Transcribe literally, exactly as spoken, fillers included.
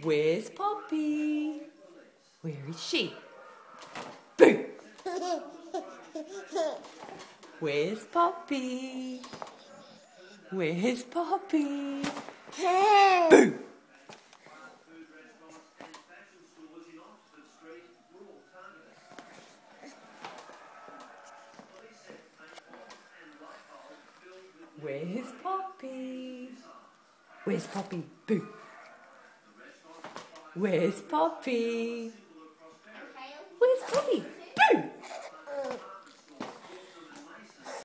Where's Poppy? Where is she? Boo! Where's Poppy? Where's Poppy? Boo! Where's Poppy? Where's Poppy? Boo! Where's Poppy? Where's Poppy?